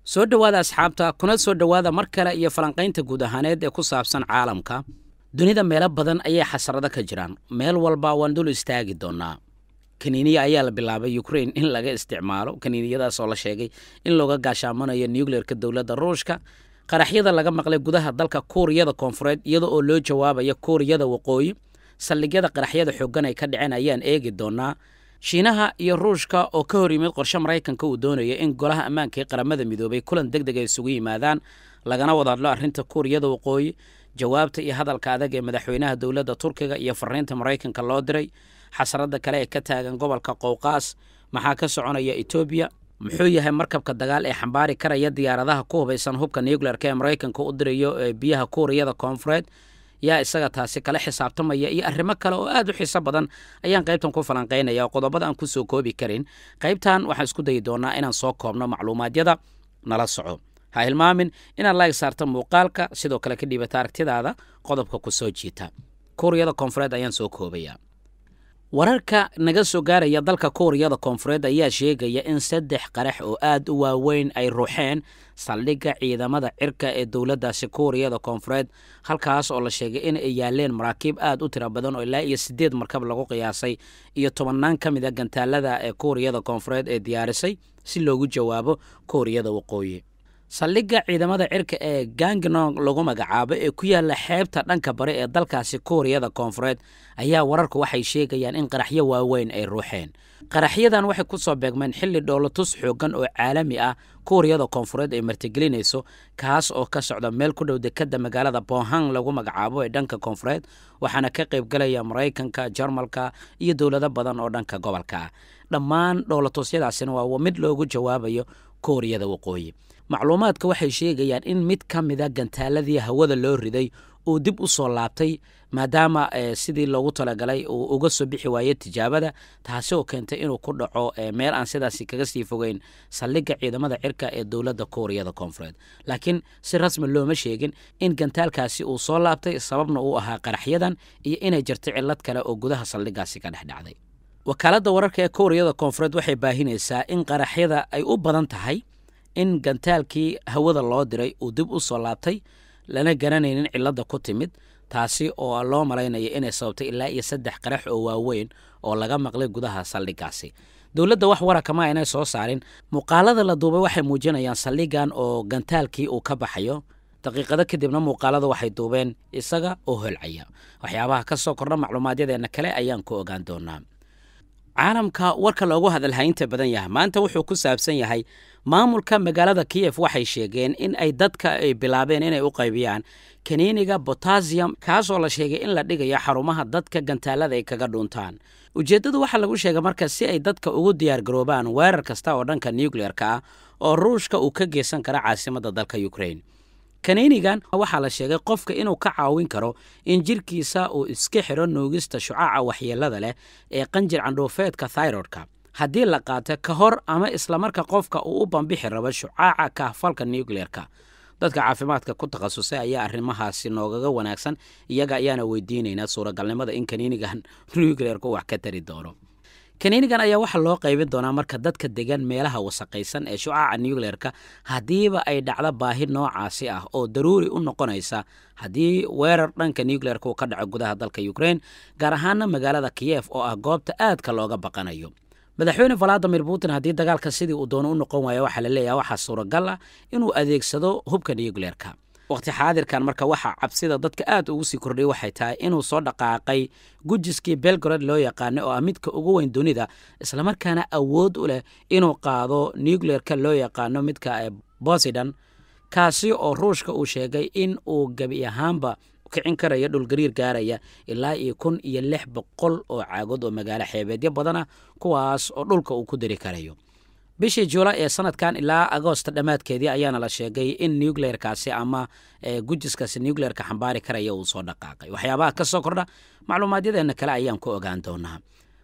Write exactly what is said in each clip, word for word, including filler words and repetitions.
soo dhawaada asxaabta kuna soo dhawaada mar kale iyo falanqaynta guud ahaaneed ee ku saabsan caalamka dunida meelo badan ayay xasarado ka jiraan meel walba waan dul istaagi doonaa kaniiniya ayaa la bilaabay Ukraine in laga isticmaalo kaniiniyadaas oo la sheegay in looga gaashaamanayo nuclear-ka dawladda Ruushka qaraxyada laga maqlay gudaha dalka Kuuriyada Koonfureed iyadoo oo loo jawaabayo Kuuriyada Waqooyi saldhigyada qaraxyada xooggan ay ka dhaceen ayaan eegi doonaa Shiinaha iyo Ruushka oo ka hor yimid qorshe Mareykanka uu doonayo in golaha ammaanka ee qaramada midoobay kulan degdeg ah isugu yimaadaan lagana wada hadlo arrinta Kuuriyada Waqooyi jawaabta iyo hadalka adag ee madaxweynaha dawladda Turkiga iyo fariinta Mareykanka loo diray xasarada kale ee ka taagan gobolka Qowqaas maxaa ka soconaya Ethiopia muxuu yahay markabka dagaal ee xambaari karaya diyaaradaha ku hubeysan hubka nuclear-ka ee Mareykanka u dirayo biyaha Kuuriyada Koonfureed yaa isaga taasi kala xisaabtamaya iyo arrimo kale oo aad u xiiso badan ayaan qaybtan ku falanqeynaya qodobada aan ku soo koobi karin qaybtan waxaan isku dayi doonaa inaan soo koobno macluumaadyada nala soco ha hilmaamin inaad like saarto muuqaalka sidoo kale ka dhiibata aragtidaada qodobka ku soo jiita Kuuriyada Koonfureed ayaan soo koobaya wararka naga soo gaaraya dalka Kuuriyada Koonfureed ayaa sheegaya in saddex qarax oo aad u waaweyn ay ruuxeen saldhigga ciidamada cirka ee dawladdaasi Kuuriyada Koonfureed halkaas oo la sheegay in ay yaaleen maraakiib aad u tiro badan oo ilaa iyo sideed markab lagu qiyaasay iyo tobanaan ka mid ah gantaalada ee Kuuriyada Koonfureed ee diyaarisay si loogu jawaabo Kuuriyada Waqooyi saldhigga ciidamada cirka ee Gangneung lagu magacaabo ee ku yaala xeebta dhanka bari ee dalkaasi Kuuriyada Koonfureed ayaa wararku waxay sheegayaan in qaraxyo waaweyn ay ruuxeen qaraxyadan waxay ku soo beegmeen xilli dhoolatus xooggan oo caalami ah Kuuriyada Koonfureed ay martigelinayso kaas oo ka socda meel ku dhow dekadda magaalada Pohang lagu magacaabo ee dhanka Koonfureed waxaana ka qayb galaya Mareykanka, Jarmalka iyo dawlado badan oo dhanka gobolka ah dhammaan dhoolatusyadaasina waa mid loogu jawaabayo Kuuriyada Waqooyi macluumaadka waxay sheegayaan in mid ka mid ah gantaaladii hawada loo riday uu dib u soo laabtay maadaama sidii loogu talagalay uu uga soo bixi waayay tijaabada taasi oo keentay inuu ku dhaco meel aan sidaasi kaga sii fogeyn saldhigga ciidamada cirka ee dawladda Kuuriyada Koonfureed laakiin si rasmi looma sheegin in gantaalkaasi uu soo laabtay sababna uu ahaa qaraxyadan iyo inay jirtay cillad kale oo gudaha saldhiggaasi ka dhex dhacday wakaaladda wararka ee Kuuriyada Koonfureed waxay baahinaysaa in qaraxyada ay u badan tahay in gantaalkii hawada loo diray uu dib u soo laabtay lana garanaynin cilada ku timid taasi oo loo malaynayo inay sababtay ilaa iyo saddex qarax oo waaweyn oo laga maqlay gudaha saldhiggaasi dawladda wax wararka ma aynay soo saarin muuqaalada la duubay waxay muujinayaan saldhiggan oo gantaalkii uu ka baxayo daqiiqado kadibna muuqaalada waxay duubeen isaga oo holcaya waxyaabaha ka soo kordha macluumaadyadeenna kale ayaan ku ogaan doonaa caalamka warka loogu hadalhaynta badan yahay maanta wuxuu ku saabsan yahay maamulka magaalada Kiev waxay sheegeen in ay dadka ay bilaabeen inay u qaybiyaan kaniiniga potassium kaas oo la sheegay in la dhigayo xarumaha dadka gantaalada ay kaga dhuntaan ujeedadu waxa lagu sheegay marka si ay dadka ugu diyaar garoobaan weerar kasta oo dhanka nuclear-ka ah oo Ruushka uu ka geysan karo caasimadda dalka Ukraine kaniinigan waxa la sheegay qofka inuu ka caawin karo in jirkiisa uu iska xiro nuugista shucaaca waxyeelada leh ee qanjir candhuufeedka thyroidka haddii la qaato ka hor ama isla marka qofka uu u bambixi rabo shucaaca kahfalka nuclear-ka dadka caafimaadka ku takhasusay ayaa arrimahaasi noogaga wanaagsan iyaga ayaana weydiinaynaa suuragalnimada in kaniinigan nuclear-ku wax ka tari doono kaniinigan ayaa waxa loo qaybin doonaa marka dadka degan meelaha wasaqaysan ee shucaaca nuclear-ka hadiiba ay dhacdo baahi noocaasi ah oo daruuri u noqonaysa haddii weerar dhanka nuclear-ka uu ka dhaco gudaha dalka Ukraine gaar ahaana magaalada Kiev oo ah goobta aadka looga baqanayo madaxweyne Vladimir Putin haddii dagaalka sidii uu doono u noqon waayo waxa la leeyahay waxa suuragal ah inuu adeegsado hubka nuclear-ka waqti xaadirkan marka waxa cabsida dadka aad ugu sii kordhay waxay tahay inuu soo dhaqaaqay gujiskii Belgrade loo yaqaan oo midka ugu weyn dunida isla markaana awood u leh inuu qaado nuclear-ka loo yaqaan midka Poseidon kaasi oo Ruushka uu sheegay in uu gabi ahaanba kicin karayo dhul gariir gaaraya ilaa iyo kun iyo lix boqol oo caagood oo magaalo xeebeedyo badan ah kuwaas oo dhulka uu ku dari karayo bishii July ee sanadkan ilaa Agoosto dhamaadkeedii ayaana la sheegay in nuclear-kaasi ama gujiskaasi nuclear-ka xambaari karaya uu soo dhaqaaqay waxyaabaha ka soo kordha macluumaadyadeenna kale ayaan ku ogaan doonaa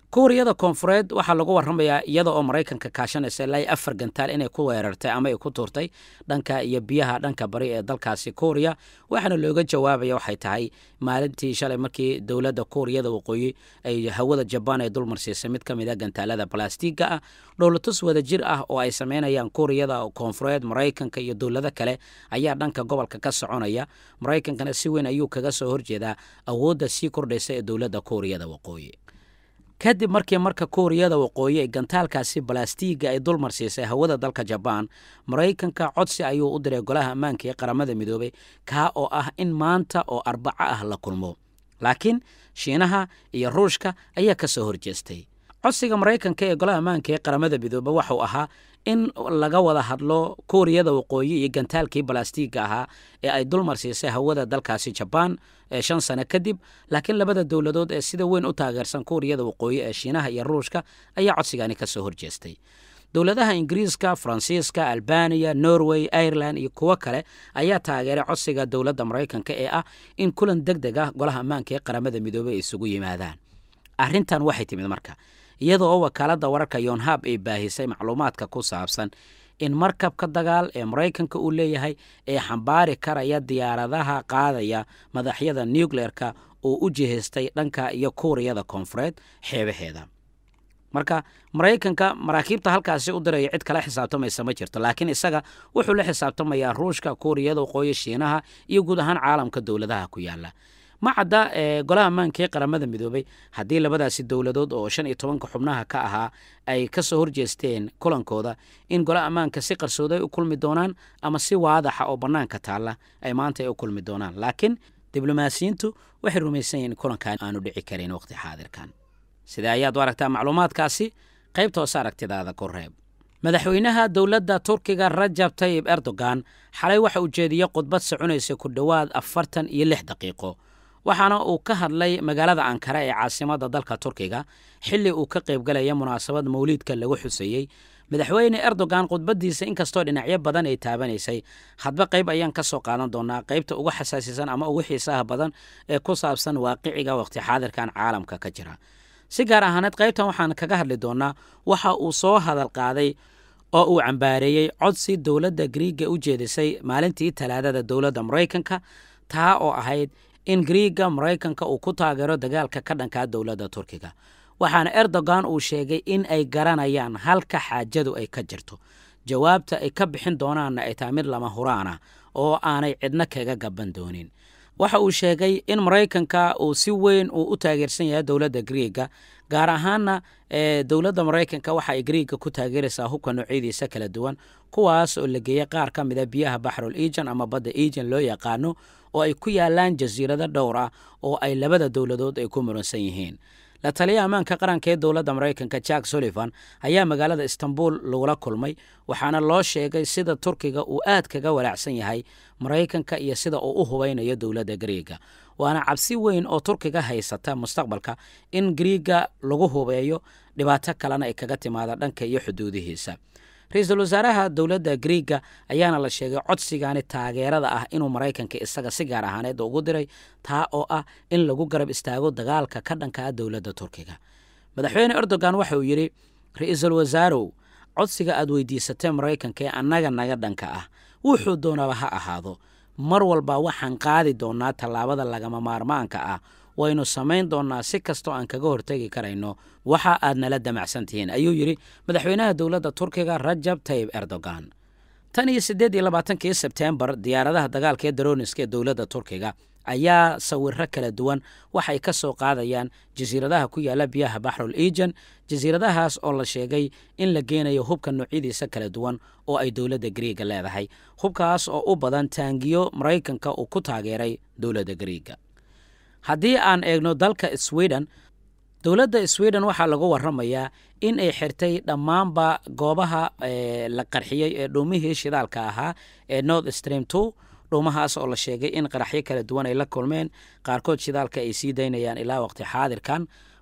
kuuriyada koonfureed waxaa lagu warramayaa iyada oo maraykanka kaashanaysa ilaa afar gantaal inay ku weerartay ama ay ku tuurtay dhanka iyo biyaha dhanka bari ee dalkaasi kuuriya waxaana looga jawaabaya waxay tahay maalintii shalay markii dowladda kuuriyada waqooyi ay hawada jabaan ay dulmarsiisay mid ka mid a gantaalada balastiga ah dhowlatus wada jir ah oo ay samaynayaan kuuriyada koonfureed maraykanka iyo dowlado kale ayaa dhanka gobolka ka soconaya maraykankana si weyn ayuu kaga soo horjeedaa awoodda sii kordhaysa ee dowladda kuuriyada waqooyi kadib markii marka kuuriyada waqooyi ay gantaalkaasi balastiga ay dulmarsiisay hawada dalka jabaan maraykanka codsi ayuu u diray golaha ammaanka ee qaramada midoobay kaa oo ah in maanta oo arbaco ah la kulmo laakiin shiinaha iyo ruushka ayaa ka soo horjeestay codsiga maraykanka ee golaha ammaanka ee qaramada midoobay waxuu ahaa in laga wada hadlo kuuriyada waqooyi iyo gantaalkii balastiga ahaa ee ay dulmarsiisay hawada dalkaasi jabaan ee shan sano kadib laakiin labada dowladood ee sida weyn u taageersan kuuriyada waqooyi ee shiinaha iyo ruushka ayaa codsigani ka soo horjeestay dowladaha ingiriiska faransiiska albaniya norway ireland iyo kuwo kale ayaa taageeray codsiga dowladda maraykanka ee ah in kulan deg deg ah golaha ammaanka ee qaramada midoobey ay isugu yimaadaan arrintan waxay timid marka iyada oo wakaaladda wararka yonhab ay baahisay macluumaadka ku saabsan in markabka dagaal ee maraykanka uu leeyahay ee xambaari karaya diyaaradaha qaadaya madaxyada nucleerka oo u jihaystay dhanka iyo kuuriyada koonfureed xeebaheeda marka maraykanka maraakiibta halkaasi u diraya cid kala xisaabtamaysa ma jirto laakiin isaga wuxuu la xisaabtamayaa ruushka kuuriyada waqooyi shiinaha iyo guud ahaan caalamka dowladaha ku yaala ma cadda ee golaha ammaanka ee qaramada midoobay haddii labadaasi dowladood oo shan iyo tobanka xubnaha ka ahaa ay ka soo horjeesteen kulankooda in golaha ammaanka si qarsooda ay u kulmi doonaan ama si waadaxa oo bannaanka taalla ay maanta ay u kulmi doonaan laakiin diblomaasiyiintu waxay rumaysan yihiin kulankan aanu dhici karin waqti xaadirkan sida ayaad u aragtaa macluumaadkaasi qaybta hoose aragtidaada ku reeb madaxweynaha dowladda turkiga rajab tayyib erdogan xalay waxa uu jeediyey khudbad soconaysa ku dhowaad afartan iyo lix daqiiqo waxaana uu ka hadlay magaalada ankara ee caasimadda dalka turkiga xilli uu ka qaybgalaya munaasabad mawliidka lagu xuseeyey madaxweyne erdogan khudbaddiisa inkastoo dhinacyo badan ay taabanaysay hadba qayb ayaan ka soo qaadan doonaa qaybta ugu xasaasisan ama ugu xiisaha badan ee ku saabsan waaqiciga waqti xaadirkan caalamka ka jira si gaar ahaaneed qaybtan waxaan kaga hadli doonaa waxa uu soo hadal qaaday oo uu cambaareeyey codsi dowladda griiga u jeedisay maalintii talaadada dowladda maraykanka taa oo ahayd in griiga maraykanka uu ku taageero dagaalka ka dhankaa dowladda turkiga waxaana erdogan uu sheegay in ay garanayaan halka xaajadu ay ka jirto jawaabta ay ka bixin doonaanna ay tahay mid lama huraan ah oo aanay cidna kaga gaban doonin waxa uu sheegay in maraykanka uu si weyn uu u taageersan yahay dowladda griiga gaar ahaanna ee dowladda maraykanka waxa ay griiga ku taageeraysaa hubka noocyadiisa kala duwan kuwaas oo la geeyey qaar ka mid a biyaha baxrul ejan ama badda ejan loo yaqaano oo ay ku yaalaan jasiirado dhowr ah oo ay labada dowladood ay ku muransan yihiin la taliya ammaanka qaranka ee dowladda maraykanka jack sullivan ayaa magaalada istanbul lagula kulmay waxaana loo sheegay sida turkiga uu aad kaga walaacsan yahay maraykanka iyo sida uu u hubaynayo dowladda griiga waana cabsi weyn oo turkiga haysata mustaqbalka in griiga lagu hubeeyo dhibaato kalena ay kaga timaada dhanka iyo xuduudihiisa ra-iisul wasaaraha dowladda griiga ayaana la sheegay codsigaani taageerada ah inuu maraykanka isaga si gaar ahaaneed ugu diray taa oo ah in lagu garab istaago dagaalka ka dhankaa dowladda turkiga madaxweyne erdogan waxa uu yidhi ra-iisul wasaarow codsiga aad weydiisatay maraykanka ee annaga naga dhanka ah wuxuu doonaba ha ahaado mar walba waxaan qaadi doonaa tallaabada lagama maarmaanka ah waynu samayn doonnaa si kastoo aan kaga hortegi karayno waxa aad nala damacsan tihiin ayuu yidhi madaxweynaha dowladda turkiga rajab tayyib erdogan tan iyo siddeed iyo labaatankii sebteembar diyaaradaha dagaalka ee daroniska ee dowladda turkiga ayaa sawiro kala duwan waxay ka soo qaadayaan jasiiradaha ku yaala biyaha baxrul ejan jasiiradahaas oo la sheegay in la geenayo hubka noocyadiisa kala duwan oo ay dowladda griiga leedahay hubkaas oo u badan taangiyo maraykanka uu ku taageeray dowladda griiga haddii aan eegno dalka sweden dowladda sweden waxaa lagu warramayaa in ay xirtay dhammaanba goobaha la qarxiyey ee dhuumihii shidaalka ahaa ee north stream two dhuumahaas oo la sheegay in qaraxyo kala duwan ay la kulmeen qaarkood shidaalka ay sii daynayaan ilaa waqti xaadirkan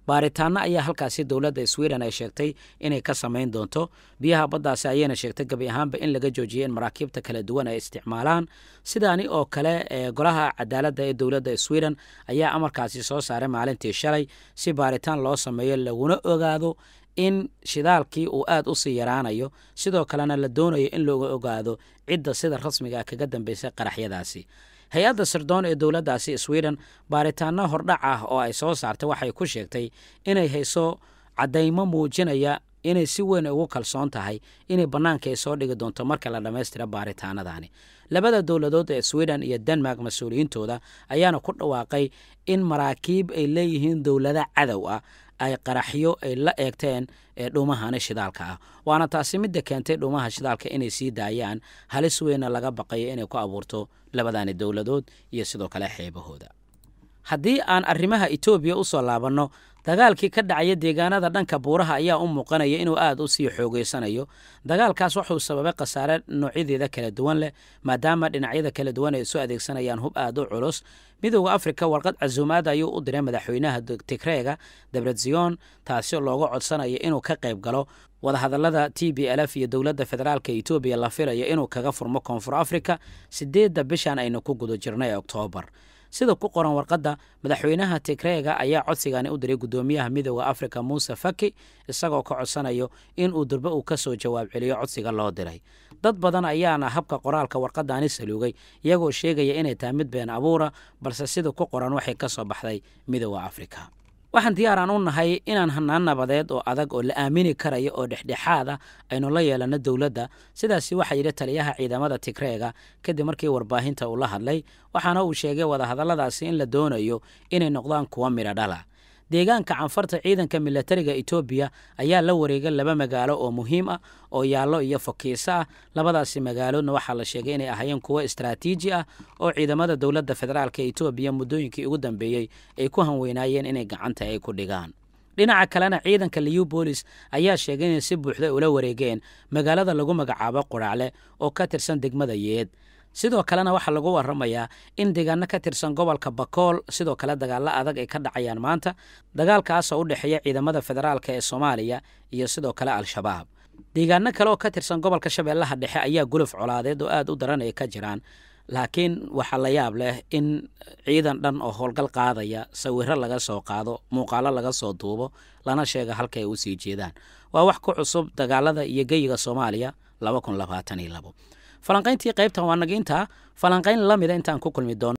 baaritaano ayaa halkaasi dowladda Sweden ay sheegtay inay ka samayn doonto biyaha baddaasi ayayna sheegtay gabi ahaanba in laga joojiyo in maraakiibta kala duwan ay isticmaalaan sidaani oo kale ee golaha cadaaladda ee dowladda Sweden ayaa amarkaasi soo saaray maalintii shalay si baaritaan loo sameeyo laguna ogaado in shidaalkii uu aad u sii yaraanayo sidoo kalena la doonayo in looga ogaado cidda sida rasmiga kaga dambeysay qaraxyadaasi hay-adda sirdoon ee dowladdaasi Sweden baaritaano hordhac ah oo ay soo saartay waxay ku sheegtay inay hayso cadeymo muujinaya inay si weyn ugu kalsoon tahay inay bannaanka ay soo dhigi doonto marka la dhammaystiro baaritaanadani labada dowladood ee Sweden iyo Denmark mas'uuliyiintooda ayaana ku dhawaaqay in maraakiib ay leeyihiin dowlada cadow ah ay qaraxyo ay la eegteen ee dhuumaha shidaalka ah waana taasi mid keentay dhuumaha shidaalka inay sii daayaan halis weyn laga baqayo inay ku abuurto labadani dowladood iyo sidoo kale xeebahooda haddii aan arrimaha Ethiopia u soo laabano dagaalkii ka dhacay deegaanada dhanka buuraha ayaa u muuqanaya inuu aad u sii xoogeysanayo dagaalkaas wuxuu sababay khasaare noocyada kala duwan leh maadaama dhinacyada kala duwan ay soo adeegsanayaan hub aad u culus midowga Afrika warqad casuumaad ayuu u diray madaxweynaha Tigreega Debretsion taasi oo looga codsanayo inuu ka qayb galo wada hadallada T B L F iyo dowladda federaalka Ethiopia la filayo inuu kaga furmo Koonfur Afrika sideedda bishan aynu ku gudo jirnay October sida ku qoran warqadda madaxweynaha Tigreega ayaa codsigani u diray gudoomiyaha midowga Afrika Musa Faki isagoo ka codsanayo in uu durba uu ka soo jawaab celiyo codsiga loo diray dad badan ayaana habka qoraalka warqadani saluugay iyagoo sheegaya inay tahay mid been abuura balse sida ku qoran waxay ka soo baxday midowga Afrika waxaan diyaaraan u nahay inaan hanaan nabadeed oo adag oo la aamini karayo oo dhexdhexaad ah aynu la yeelano dowladda sidaasi waxa yiri taliyaha ciidamada Tigreega kadib markii warbaahinta uu la hadlay waxaana uu sheegay wada hadalladaasi in la doonayo inay noqdaan kuwa miro dhala deegaanka canfarta ciidanka militariga Ethiopia ayaa la wareegay laba magaalo oo muhiim ah oo yaalo iyo Fokiisa ah labadaasi magaaloodna waxa la sheegay inay ahaayeen kuwa istiraatiiji ah oo ciidamada dowladda federaalka Ethiopia muddooyinkii ugu dambeeyay ay ku hanweynayeen inay gacanta ay ku dhigaan dhinaca kalena ciidanka Liu Police ayaa sheegay in si buuxda ula wareegeen magaalada lagu magacaabo Quracle oo ka tirsan degmada Yeed sidoo kalena waxa lagu waramayaa in deegaano ka tirsan gobolka Bakool sidoo kale dagaal adag ay ka dhacayaan maanta dagaalkaas oo u dhaxeeya ciidamada federaalka ee Soomaaliya iyo sidoo kale Al-Shabaab deegaano kale oo ka tirsan gobolka Shabeellaha Dhexe ayaa guluf colaadeed oo aad u daran ay ka jiraan laakiin waxa la yaab leh in ciidan dhan oo howlgal qaadaya sawirro laga soo qaado muuqaalo laga soo duubo lana sheego halka ay u sii jeedaan waa wax ku cusub dagaalada iyo geyiga Soomaaliya laba kun labaatan iyo labo falanqayntii qaybtan waa naga intaa falanqayn la mid intaan ku kulmi doono